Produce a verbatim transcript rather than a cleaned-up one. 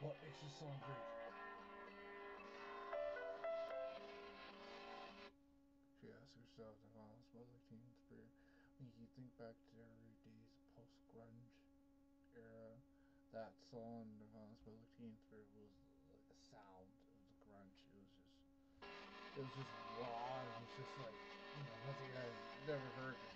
What makes this song great? She asks herself the violence about like teen spirit. When you think back to the early days of post grunge era, that song, the violence about like teen spirit, was like the sound of the grunge. It was just, it was just raw. It was just like, you know, nothing I've never heard